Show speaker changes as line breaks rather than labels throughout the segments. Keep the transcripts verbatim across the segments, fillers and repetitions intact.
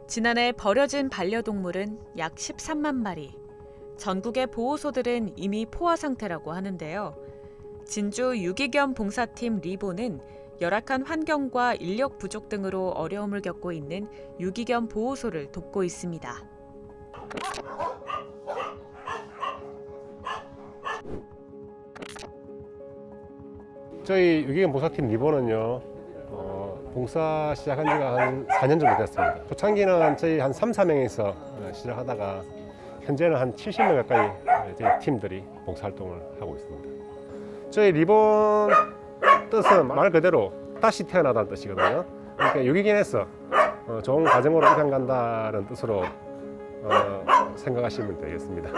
지난해 버려진 반려동물은 약 십삼만 마리. 전국의 보호소들은 이미 포화 상태라고 하는데요. 진주 유기견 봉사팀 리보는 열악한 환경과 인력 부족 등으로 어려움을 겪고 있는 유기견 보호소를 돕고 있습니다.
저희 유기견 봉사팀 리보는요, 어, 봉사 시작한 지가 한 사 년 정도 됐습니다. 초창기는 저희 한 삼, 사 명에서 시작하다가 현재는 한 칠십 명 가까이 저희 팀들이 봉사활동을 하고 있습니다. 저희 리본 뜻은 말 그대로 다시 태어나다는 뜻이거든요. 그러니까 유기견에서 어, 좋은 가정으로 입양 간다는 뜻으로 어, 생각하시면 되겠습니다.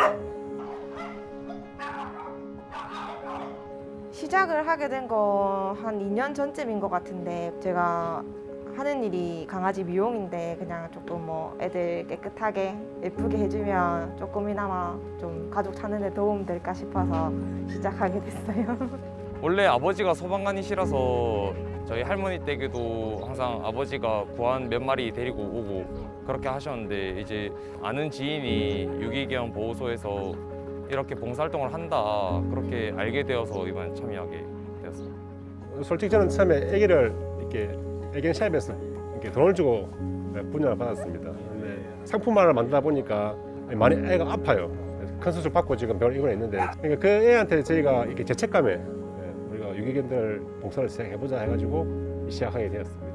시작을 하게 된 거 한 이 년 전쯤인 것 같은데, 제가 하는 일이 강아지 미용인데 그냥 조금 뭐 애들 깨끗하게 예쁘게 해주면 조금이나마 좀 가족 찾는 데 도움 될까 싶어서 시작하게 됐어요.
원래 아버지가 소방관이시라서 저희 할머니 댁에도 항상 아버지가 구한 몇 마리 데리고 오고 그렇게 하셨는데, 이제 아는 지인이 유기견 보호소에서 이렇게 봉사활동을 한다 그렇게 알게 되어서 이번에 참여하게 되었습니다.
솔직히 저는 처음에 아기를 이렇게 애견 샵에서 이렇게 돈을 주고 분양을 받았습니다. 근데 상품화를 만들다 보니까 많이 애가 아파요. 큰 수술 받고 지금 병원에 입원했는데, 그러니까 그 애한테 저희가 이렇게 죄책감에 우리가 유기견들 봉사를 시작해보자 해가지고 시작하게 되었습니다.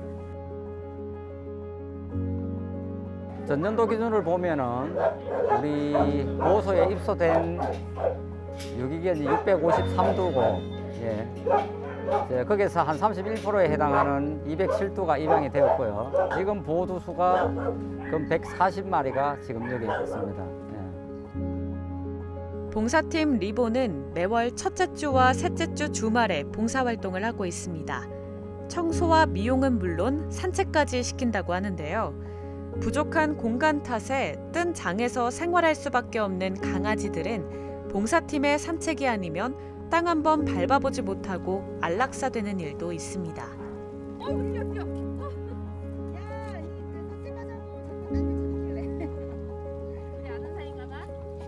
전년도 기준을 보면은 우리 보호소에 입소된 유기견이 육백오십삼 두고, 예. 이제 거기서 한 삼십일 퍼센트에 해당하는 이백칠 두가 입양이 되었고요. 지금 보호두 수가 그럼 백사십 마리가 지금 여기 있습니다. 예.
봉사팀 리보는 매월 첫째 주와 셋째 주 주말에 봉사활동을 하고 있습니다. 청소와 미용은 물론 산책까지 시킨다고 하는데요. 부족한 공간 탓에 뜬 장에서 생활할 수밖에 없는 강아지들은 봉사팀의 산책이 아니면 땅 한 번 밟아보지 못하고 안락사되는 일도 있습니다.
어, 뛰어, 뛰어. 어. 야, 이 산책하자고 자꾸 우리 아는 사이인가 봐.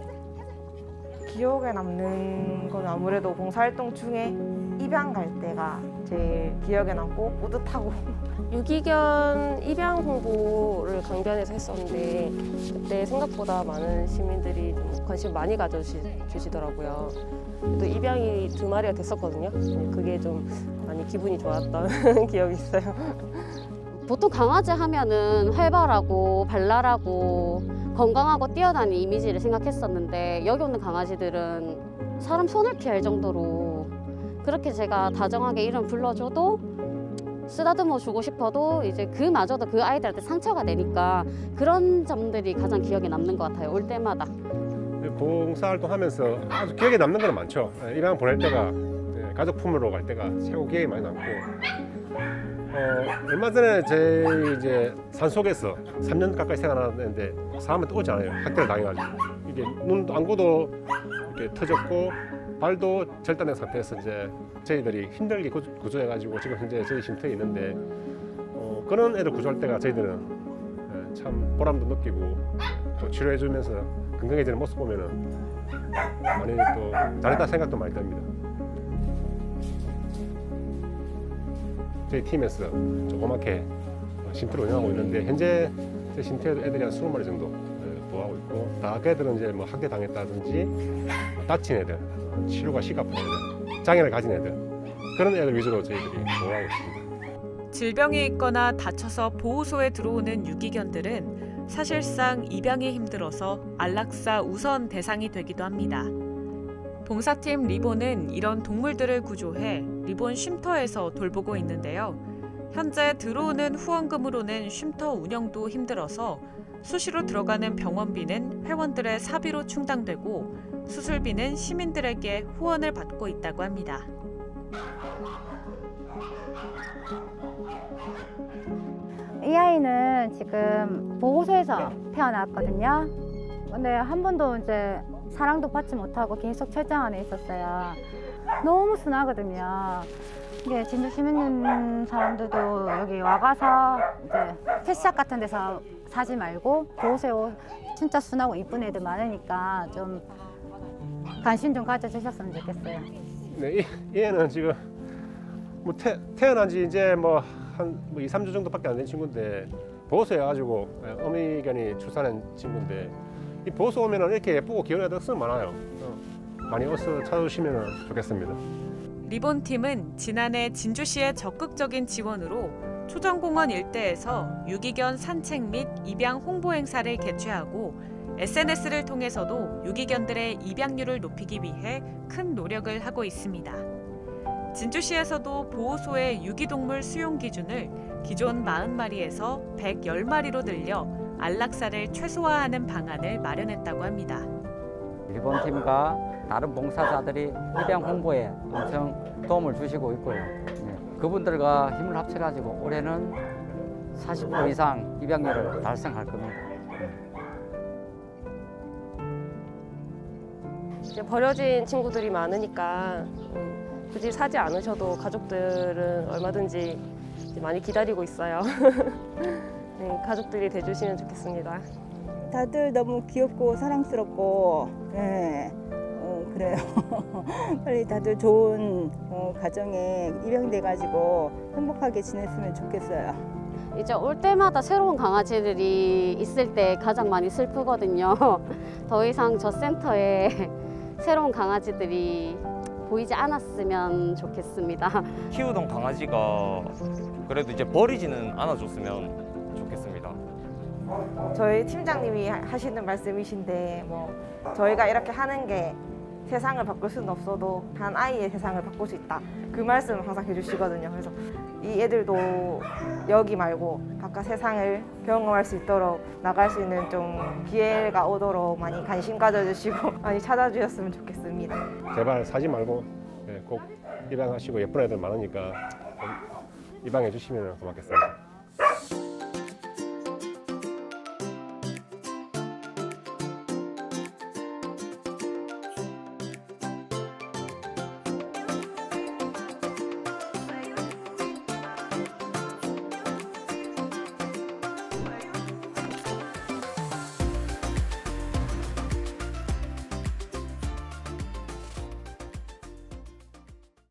기억에 남는 건 아무래도 봉사활동 중에 입양 갈 때가 제일 기억에 남고 뿌듯하고.
유기견 입양 홍보를 강변에서 했었는데, 그때 생각보다 많은 시민들이 좀 관심 많이 가져주시더라고요. 또 입양이 두 마리가 됐었거든요. 그게 좀 많이 기분이 좋았던 기억이 있어요.
보통 강아지 하면은 활발하고 발랄하고 건강하고 뛰어다니는 이미지를 생각했었는데, 여기 오는 강아지들은 사람 손을 피할 정도로, 그렇게 제가 다정하게 이름 불러줘도 쓰다듬어 주고 싶어도 이제 그마저도 그 아이들한테 상처가 되니까, 그런 점들이 가장 기억에 남는 것 같아요, 올 때마다.
봉사활동 하면서 아주 기억에 남는 건 많죠. 입양 보낼 때가, 가족 품으로 갈 때가 최고 기억이 많이 남고, 어, 얼마 전에 제 이제 산속에서 삼 년 가까이 생활하는데 사람한테 오지 않아요. 학대를 당해가지고. 이게 눈 안고도 이렇게 터졌고 발도 절단된 상태에서 이제 저희들이 힘들게 구조해가지고 지금 현재 저희 쉼터에 있는데, 어, 그런 애들 구조할 때가 저희들은 참 보람도 느끼고 또 치료해주면서 건강해지는 모습 보면은 많이 또 잘했다 생각도 많이 듭니다. 저희 팀에서 조그맣게 쉼터를 운영하고 있는데, 현재 제 쉼터에도 애들이 한 이십 마리 정도 보호하고 있고, 다 애들은 이제 뭐 학대 당했다든지 다친 애들, 치료가 시급한 애들, 장애를 가진 애들, 그런 애들 위주로 저희들이 보호하고 있습니다.
질병이 있거나 다쳐서 보호소에 들어오는 유기견들은 사실상 입양이 힘들어서 안락사 우선 대상이 되기도 합니다. 봉사팀 리보는 이런 동물들을 구조해 리본 쉼터에서 돌보고 있는데요. 현재 들어오는 후원금으로는 쉼터 운영도 힘들어서 수시로 들어가는 병원비는 회원들의 사비로 충당되고, 수술비는 시민들에게 후원을 받고 있다고 합니다.
이 아이는 지금 보호소에서 태어났거든요. 근데 한 번도 이제 사랑도 받지 못하고 계속 철장 안에 있었어요. 너무 순하거든요. 이게 진주 시민 있는 사람들도 여기 와가서 이제 펫샵 같은 데서 사지 말고 보호소에 진짜 순하고 이쁜 애들 많으니까 좀 관심 좀 가져주셨으면 좋겠어요.
네, 이, 이 애는 지금 뭐 태, 태어난 지 이제 뭐 한 뭐 이, 삼 주 정도밖에 안 된 친구인데 보호소에 와가지고 어미견이 출산한 친구인데 이 보호소 오면은 이렇게 예쁘고 귀여운 애들 엄청 많아요. 어, 많이 어서 찾아주시면 좋겠습니다.
리본팀은 지난해 진주시의 적극적인 지원으로 초정공원 일대에서 유기견 산책 및 입양 홍보 행사를 개최하고 에스엔에스를 통해서도 유기견들의 입양률을 높이기 위해 큰 노력을 하고 있습니다. 진주시에서도 보호소의 유기동물 수용 기준을 기존 사십 마리에서 백십 마리로 늘려 안락사를 최소화하는 방안을 마련했다고 합니다.
리본팀과 다른 봉사자들이 입양 홍보에 엄청 도움을 주시고 있고요. 네. 그분들과 힘을 합쳐가지고 올해는 사십 퍼센트 이상 입양률을 달성할 겁니다.
이제 버려진 친구들이 많으니까 음, 굳이 사지 않으셔도 가족들은 얼마든지 이제 많이 기다리고 있어요. 네, 가족들이 돼주시면 좋겠습니다.
다들 너무 귀엽고 사랑스럽고, 네, 어, 그래요. 빨리 다들 좋은 어, 가정에 입양돼가지고 행복하게 지냈으면 좋겠어요.
이제 올 때마다 새로운 강아지들이 있을 때 가장 많이 슬프거든요. 더 이상 저 센터에 새로운 강아지들이 보이지 않았으면 좋겠습니다.
키우던 강아지가 그래도 이제 버리지는 않아줬으면 좋겠습니다.
저희 팀장님이 하시는 말씀이신데 뭐 저희가 이렇게 하는 게 세상을 바꿀 수는 없어도 한 아이의 세상을 바꿀 수 있다. 그 말씀 항상 해주시거든요. 그래서 이 애들도 여기 말고 바깥 세상을 경험할 수 있도록 나갈 수 있는 좀 기회가 오도록 많이 관심 가져주시고 많이 찾아주셨으면 좋겠습니다.
제발 사지 말고 꼭 입양하시고 예쁜 애들 많으니까 입양해 주시면 고맙겠습니다.